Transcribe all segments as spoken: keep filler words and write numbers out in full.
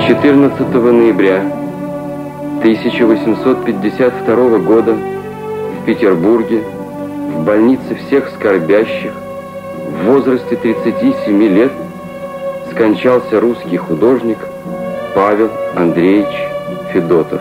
четырнадцатого ноября тысяча восемьсот пятьдесят второго года в Петербурге, в больнице всех скорбящих, в возрасте тридцати семи лет, скончался русский художник Павел Андреевич Федотов.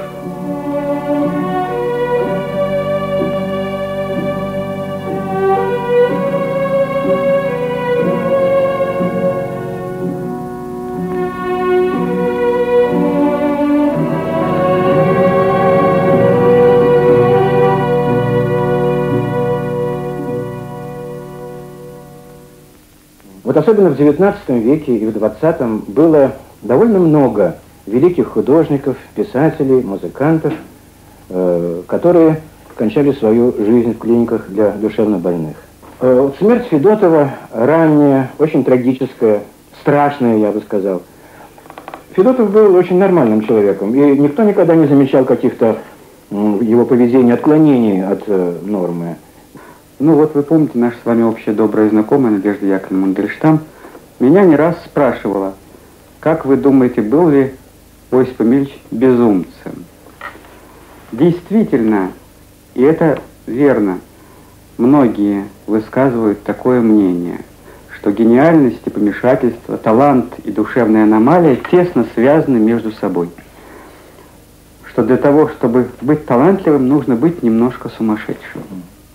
Вот особенно в девятнадцатом веке и в двадцатом было довольно много великих художников, писателей, музыкантов, э, которые кончали свою жизнь в клиниках для душевнобольных. Э, вот смерть Федотова ранняя, очень трагическая, страшная, я бы сказал. Федотов был очень нормальным человеком, и никто никогда не замечал каких-то в его поведении отклонений от э, нормы. Ну вот вы помните, наша с вами общая добрая знакомая Надежда Яковлевна Мандельштам меня не раз спрашивала, как вы думаете, был ли Осип Эмильевич безумцем? Действительно, и это верно, многие высказывают такое мнение, что гениальность и помешательство, талант и душевная аномалия тесно связаны между собой. Что для того, чтобы быть талантливым, нужно быть немножко сумасшедшим.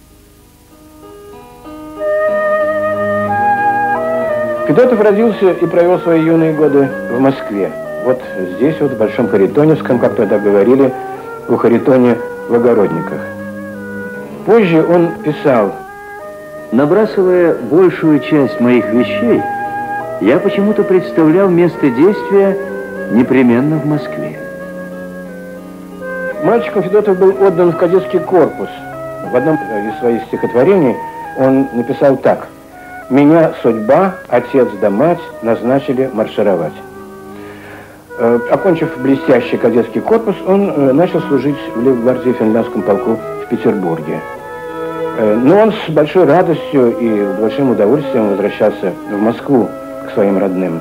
Федотов родился и провел свои юные годы в Москве. Вот здесь, вот в Большом Харитоневском, как тогда говорили, у Харитоне в Огородниках. Позже он писал: набрасывая большую часть моих вещей, я почему-то представлял место действия непременно в Москве. Мальчиком Федотов был отдан в кадетский корпус. В одном из своих стихотворений он написал так: «Меня судьба, отец да мать назначили маршировать». Э, окончив блестящий кадетский корпус, он э, начал служить в лейб-гвардии финляндском полку в Петербурге. Э, но он с большой радостью и большим удовольствием возвращался в Москву к своим родным.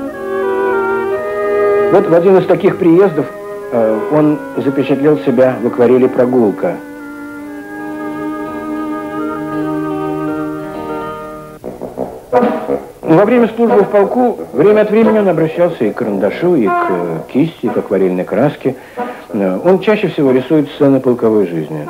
Вот в один из таких приездов э, он запечатлел себя в акварели «Прогулка». Во время службы в полку время от времени он обращался и к карандашу, и к кисти, и к акварельной краске. Он чаще всего рисует сцены полковой жизни.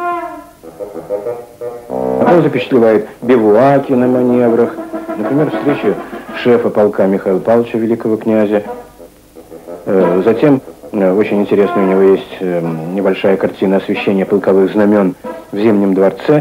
Он запечатлевает бивуаки на маневрах, например, встречу шефа полка Михаила Павловича, великого князя. Затем очень интересная у него есть небольшая картина освещения полковых знамен в Зимнем дворце.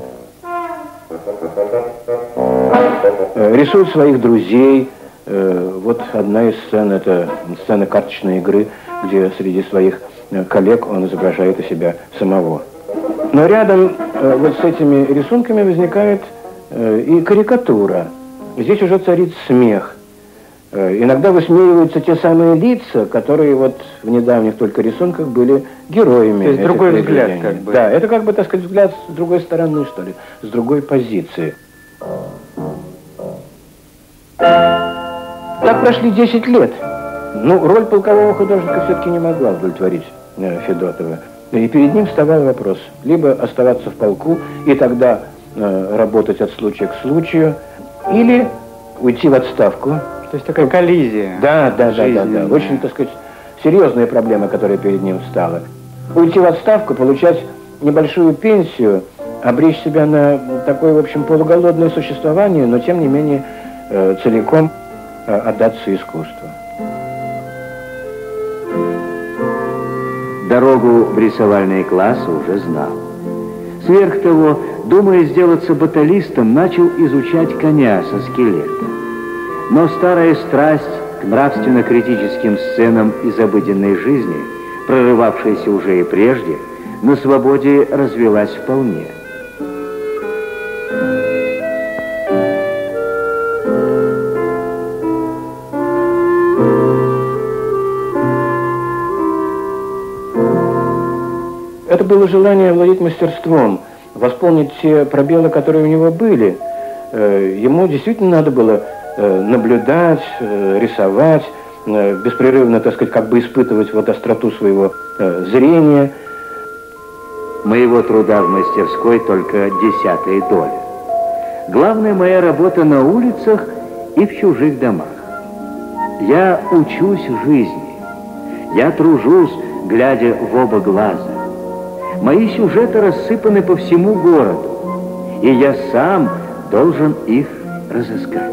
Рисует своих друзей. Вот одна из сцен, это сцена карточной игры, где среди своих коллег он изображает у себя самого. Но рядом вот с этими рисунками возникает и карикатура. Здесь уже царит смех. Иногда высмеиваются те самые лица, которые вот в недавних только рисунках были героями. То есть другой взгляд, как бы. Да, это как бы, так сказать, взгляд с другой стороны, что ли, с другой позиции. Так прошли десять лет. Ну, роль полкового художника все-таки не могла удовлетворить э, Федотова. И перед ним вставал вопрос: либо оставаться в полку и тогда э, работать от случая к случаю, или уйти в отставку. То есть такая коллизия. Да, да, да, да, да. Очень, так сказать, серьезная проблема, которая перед ним встала. Уйти в отставку, получать небольшую пенсию, обречь себя на такое, в общем, полуголодное существование, но тем не менее э, целиком э, отдаться искусству. Дорогу в рисовальные классы уже знал. Сверх того, думая сделаться баталистом, начал изучать коня со скелета. Но старая страсть к нравственно-критическим сценам из обыденной жизни, прорывавшаяся уже и прежде, на свободе развелась вполне. Это было желание владеть мастерством, восполнить те пробелы, которые у него были. Ему действительно надо было наблюдать, рисовать, э, беспрерывно, так сказать, как бы испытывать вот остроту своего э, зрения. Моего труда в мастерской только десятая доля. Главная моя работа на улицах и в чужих домах. Я учусь жизни. Я тружусь, глядя в оба глаза. Мои сюжеты рассыпаны по всему городу, и я сам должен их разыскать.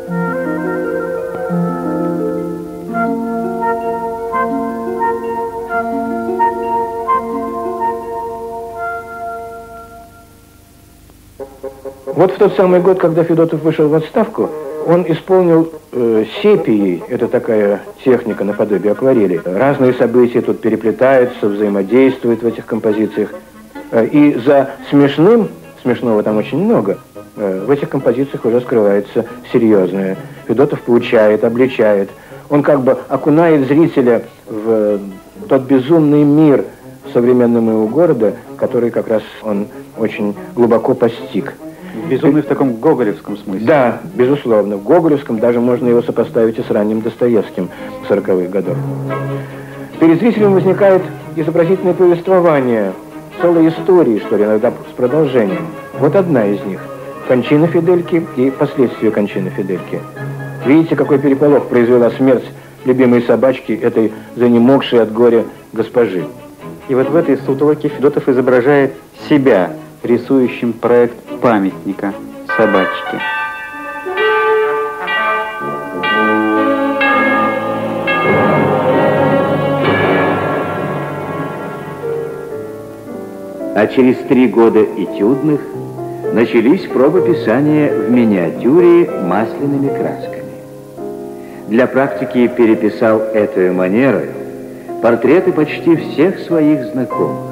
Вот в тот самый год, когда Федотов вышел в отставку, он исполнил э, сепией, это такая техника наподобие акварели. Разные события тут переплетаются, взаимодействуют в этих композициях. Э, и за смешным, смешного там очень много, э, в этих композициях уже скрывается серьезное. Федотов поучает, обличает. Он как бы окунает зрителя в тот безумный мир современного его города, который как раз он очень глубоко постиг. Безумный в таком гоголевском смысле. Да, безусловно. В гоголевском даже можно его сопоставить и с ранним Достоевским сороковых годов. Перед зрителем возникает изобразительное повествование, целая история, что ли, иногда с продолжением. Вот одна из них. Кончина Фидельки и последствия кончины Фидельки. Видите, какой переполох произвела смерть любимой собачки этой занемогшей от горя госпожи. И вот в этой сутолоке Федотов изображает себя, рисующим проект памятника собачке. А через три года этюдных начались пробы писания в миниатюре масляными красками. Для практики переписал этой манерой портреты почти всех своих знакомых.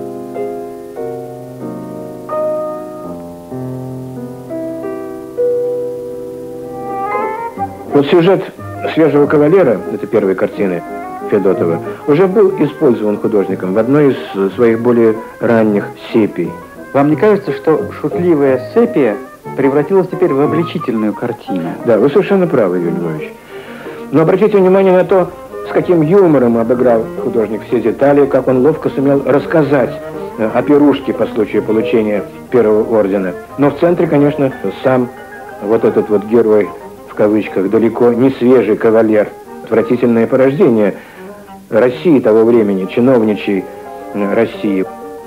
Вот сюжет «Свежего кавалера», это первой картины Федотова, уже был использован художником в одной из своих более ранних сепий. Вам не кажется, что шутливая сепия превратилась теперь в обличительную картину? Да, вы совершенно правы, Юрий Львович. Но обратите внимание на то, с каким юмором обыграл художник все детали, как он ловко сумел рассказать о пирушке по случаю получения первого ордена. Но в центре, конечно, сам вот этот вот герой, в кавычках, далеко не свежий кавалер, отвратительное порождение России того времени, чиновничьей России.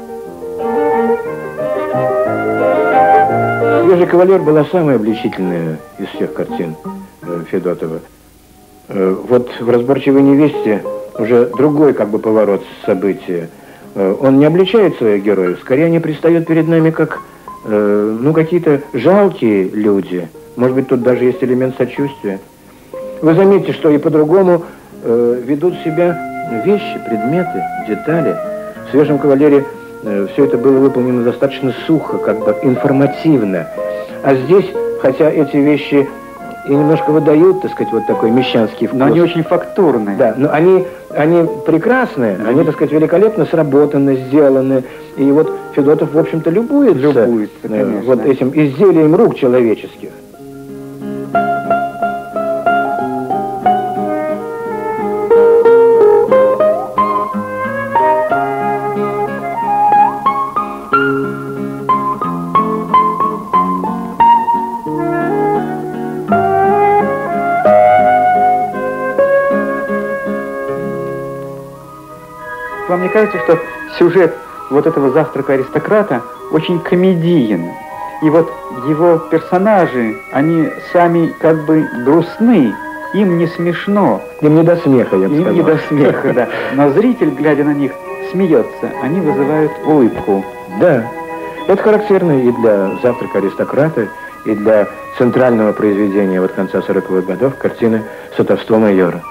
«Свежий кавалер» была самая обличительная из всех картин Федотова. Вот в «Разборчивой невесте» уже другой как бы поворот события. Он не обличает своих героев, скорее они предстают перед нами как ну, какие-то жалкие люди. Может быть, тут даже есть элемент сочувствия. Вы заметите, что и по-другому э, ведут себя вещи, предметы, детали. В «Свежем кавалере» э, все это было выполнено достаточно сухо, как бы информативно. А здесь, хотя эти вещи и немножко выдают, так сказать, вот такой мещанский вкус. Но они очень фактурные. Да, но они, они прекрасные, mm-hmm. они, так сказать, великолепно сработаны, сделаны. И вот Федотов, в общем-то, любуется, любуется э, вот этим изделием рук человеческих. Вам не кажется, что сюжет вот этого «Завтрака аристократа» очень комедиен? И вот его персонажи, они сами как бы грустны, им не смешно. Им не до смеха, я бы сказал. Им не до смеха, да. Но зритель, глядя на них, смеется, они вызывают улыбку. Да, это характерно и для «Завтрака аристократа», и для центрального произведения вот конца сороковых годов картины «Сватовство майора».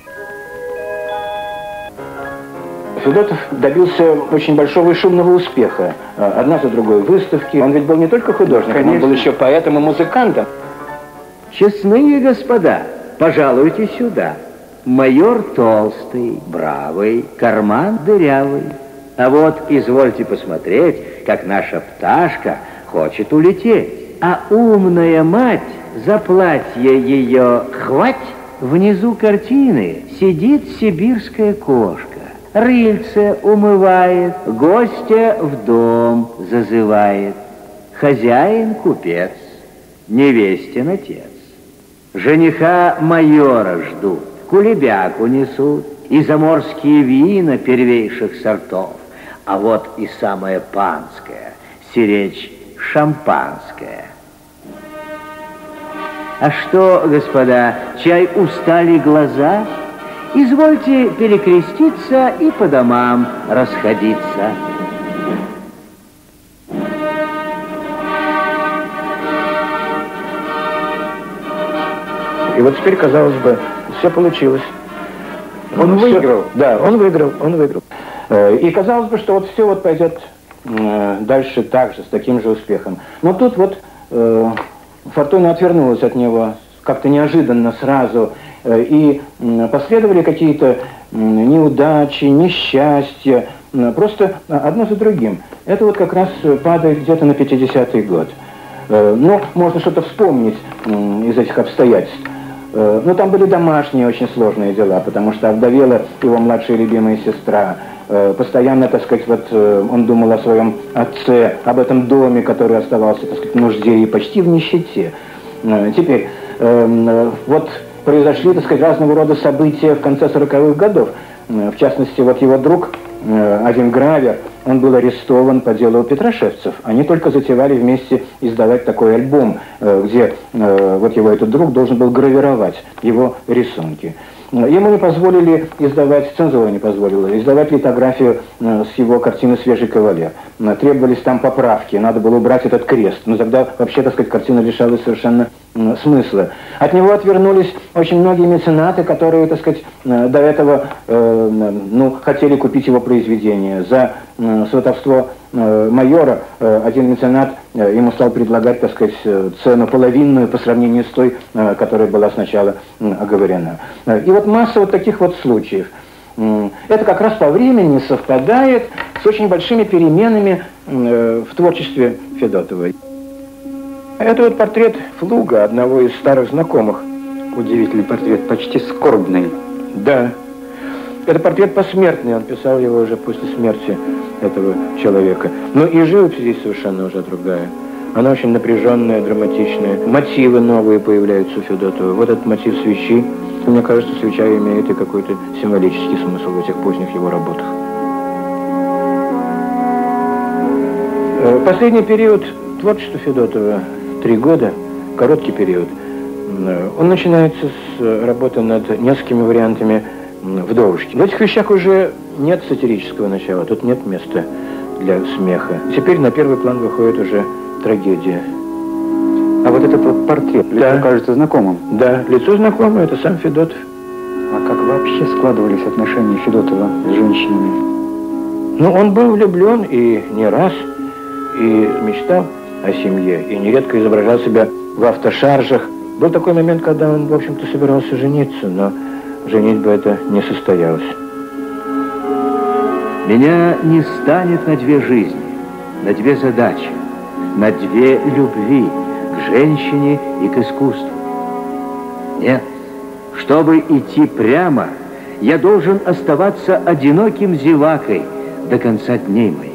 Федотов добился очень большого и шумного успеха. Одна за другой выставки. Он ведь был не только художником, конечно. Он был еще поэтом и музыкантом. Честные господа, пожалуйте сюда. Майор толстый, бравый, карман дырявый. А вот извольте посмотреть, как наша пташка хочет улететь. А умная мать за платье ее хвать внизу картины сидит сибирская кошка. Рыльце умывает, гостя в дом зазывает. Хозяин купец, невестин отец. Жениха майора ждут, кулебяку несут, и заморские вина первейших сортов. А вот и самое панское, сиречь шампанское. А что, господа, чай устали глаза? Извольте перекреститься и по домам расходиться. И вот теперь, казалось бы, все получилось. Он все, выиграл. Да, он выиграл, он выиграл. И казалось бы, что вот все вот пойдет дальше так же, с таким же успехом. Но тут вот э, фортуна отвернулась от него как-то неожиданно сразу, э, и последовали какие-то неудачи, несчастья, просто одно за другим. Это вот как раз падает где-то на пятидесятый год. Э, ну, можно что-то вспомнить э, из этих обстоятельств. Э, ну, там были домашние очень сложные дела, потому что овдовела его младшая любимая сестра. Постоянно, так сказать, вот он думал о своем отце, об этом доме, который оставался, так сказать, в нужде и почти в нищете. Теперь, вот произошли, так сказать, разного рода события в конце сороковых годов. В частности, вот его друг, один гравер, он был арестован по делу Петрошевцев. Они только затевали вместе издавать такой альбом, где вот его этот друг должен был гравировать его рисунки. Ему не позволили издавать, цензура не позволила, издавать литографию с его картины «Свежий кавалер». Требовались там поправки, надо было убрать этот крест. Но тогда, вообще, так сказать, картина лишалась совершенно смысла. От него отвернулись очень многие меценаты, которые, так сказать, до этого э, ну, хотели купить его произведение. За э, сватовство э, майора э, один меценат э, ему стал предлагать, так сказать, цену половинную по сравнению с той, э, которая была сначала э, оговорена. И вот масса вот таких вот случаев. Это как раз по времени совпадает с очень большими переменами э, в творчестве Федотовой. Это вот портрет Флуга, одного из старых знакомых. Удивительный портрет, почти скорбный. Да. Это портрет посмертный, он писал его уже после смерти этого человека. Но и живопись здесь совершенно уже другая. Она очень напряженная, драматичная. Мотивы новые появляются у Федотова. Вот этот мотив свечи. Мне кажется, свеча имеет и какой-то символический смысл в этих поздних его работах. Последний период творчества Федотова, три года, короткий период, он начинается с работы над несколькими вариантами «Вдовушки». В этих вещах уже нет сатирического начала, тут нет места для смеха. Теперь на первый план выходит уже трагедия. А вот этот вот портрет, лицо Да. кажется знакомым. Да, лицо знакомое, это сам Федотов. А как вообще складывались отношения Федотова с женщинами? Ну, он был влюблен и не раз, и мечтал о семье, и нередко изображал себя в автошаржах. Был такой момент, когда он, в общем-то, собирался жениться, но женитьба это не состоялась. Меня не станет на две жизни, на две задачи, на две любви, к женщине и к искусству. Нет, чтобы идти прямо, я должен оставаться одиноким зевакой до конца дней моих.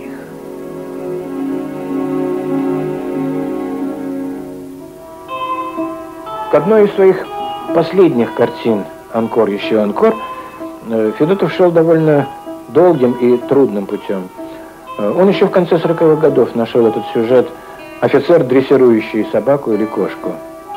К одной из своих последних картин «Анкор, еще анкор» Федотов шел довольно долгим и трудным путем. Он еще в конце сороковых годов нашел этот сюжет «Офицер, дрессирующий собаку или кошку».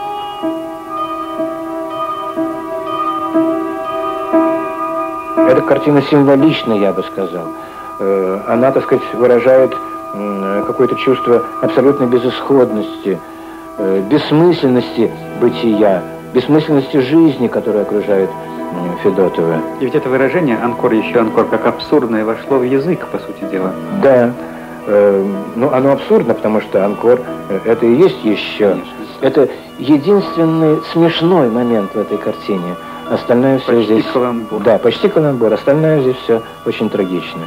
Эта картина символична, я бы сказал. Она, так сказать, выражает какое-то чувство абсолютной безысходности, бессмысленности бытия, бессмысленности жизни, которая окружает Федотова. И ведь это выражение «анкор, еще анкор» как абсурдное вошло в язык, по сути дела. Да. Э, ну, оно абсурдно, потому что анкор – это и есть еще. Конечно. Это единственный смешной момент в этой картине. Остальное все почти здесь... каламбур. Да, почти каламбур. Остальное здесь все очень трагично.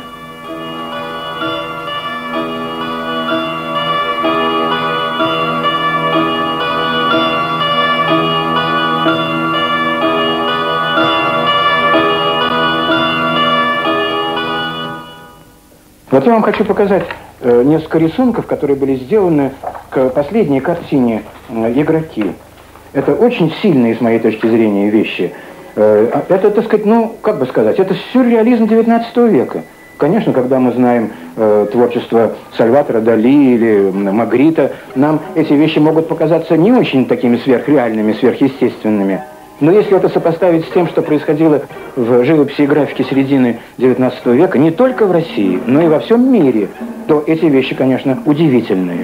Вот я вам хочу показать э, несколько рисунков, которые были сделаны к последней картине э, «Игроки». Это очень сильные, с моей точки зрения, вещи. Э, это, так сказать, ну, как бы сказать, это сюрреализм девятнадцатого века. Конечно, когда мы знаем э, творчество Сальватора Дали или Магрита, нам эти вещи могут показаться не очень такими сверхреальными, сверхъестественными. Но если это сопоставить с тем, что происходило в живописи и графике середины девятнадцатого века, не только в России, но и во всем мире, то эти вещи, конечно, удивительные.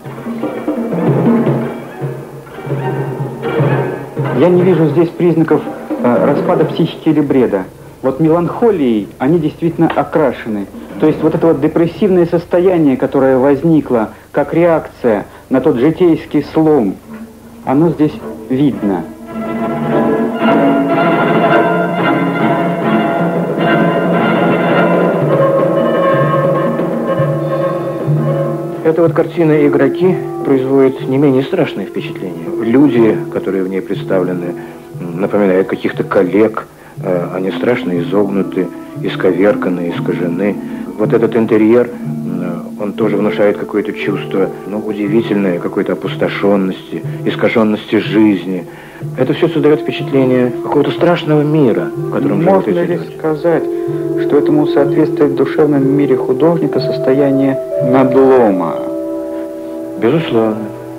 Я не вижу здесь признаков э, распада психики или бреда. Вот меланхолией они действительно окрашены. То есть вот это вот депрессивное состояние, которое возникло как реакция на тот житейский слом, оно здесь видно. Эта вот картина «Игроки» производит не менее страшное впечатление. Люди, которые в ней представлены, напоминают каких-то коллег, они страшно изогнуты, исковерканы, искажены. Вот этот интерьер, он тоже внушает какое-то чувство, ну, удивительное, какой-то опустошенности, искаженности жизни. Это все создает впечатление какого-то страшного мира, в котором живут эти люди. Можно ли сказать, что этому соответствует в душевном мире художника состояние надлома? Безусловно.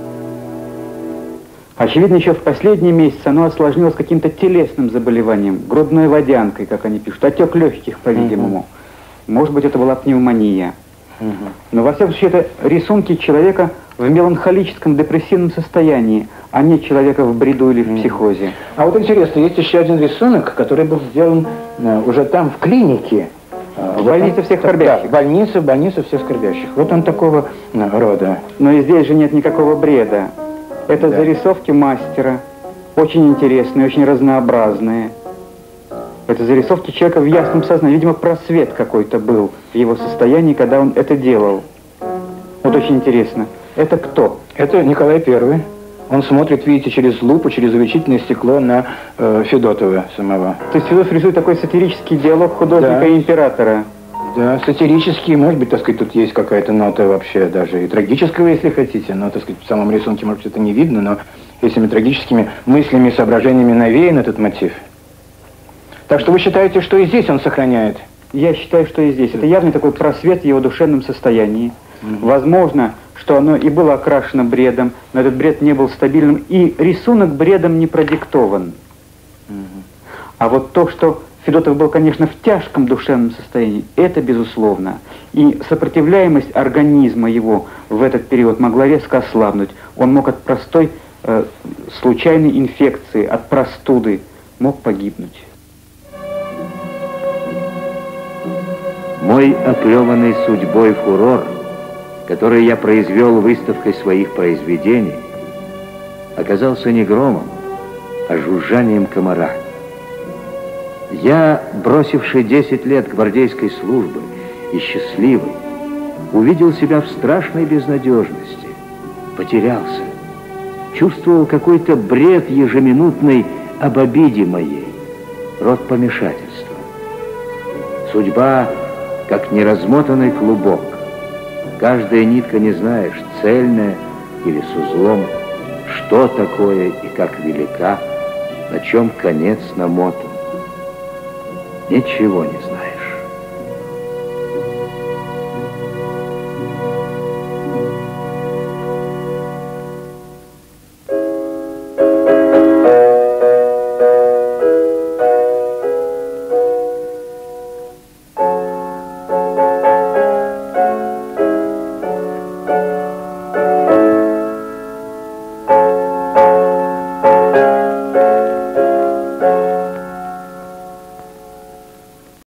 Очевидно, еще в последние месяцы оно осложнилось каким-то телесным заболеванием, грудной водянкой, как они пишут, отек легких, по-видимому. Uh-huh. Может быть, это была пневмония. Uh-huh. Но, во всяком случае, это рисунки человека в меланхолическом, депрессивном состоянии, а не человека в бреду или в uh-huh. психозе. А вот интересно, есть еще один рисунок, который был сделан э, уже там, в клинике. В вот больнице он, всех скорбящих. Да, больница, больница всех скорбящих. Вот он такого э, рода. Но и здесь же нет никакого бреда. Это да. зарисовки мастера, очень интересные, очень разнообразные. Это зарисовки человека в ясном сознании. Видимо, просвет какой-то был в его состоянии, когда он это делал. Вот очень интересно. Это кто? Это Николай Первый. Он смотрит, видите, через лупу, через увеличительное стекло на э, Федотова самого. То есть Федотов рисует такой сатирический диалог художника да. и императора. Да, сатирический, может быть, так сказать, тут есть какая-то нота вообще даже и трагического, если хотите, но, так сказать, в самом рисунке, может быть, это не видно, но этими трагическими мыслями, соображениями навеян этот мотив. Так что вы считаете, что и здесь он сохраняет? Я считаю, что и здесь. Это явный такой просвет в его душевном состоянии. Mm-hmm. Возможно, что оно и было окрашено бредом, но этот бред не был стабильным, и рисунок бредом не продиктован. Mm-hmm. А вот то, что Федотов был, конечно, в тяжком душевном состоянии, это безусловно. И сопротивляемость организма его в этот период могла резко ослабнуть. Он мог от простой э, случайной инфекции, от простуды, мог погибнуть. Мой оплеванный судьбой фурор, который я произвел выставкой своих произведений, оказался не громом, а жужжанием комара. Я, бросивший десять лет гвардейской службы и счастливый, увидел себя в страшной безнадежности, потерялся, чувствовал какой-то бред ежеминутный об обиде моей, род помешательства. Судьба, как неразмотанный клубок, каждая нитка не знаешь, цельная или с узлом, что такое и как велика, на чем конец намотан. Ничего не знаю.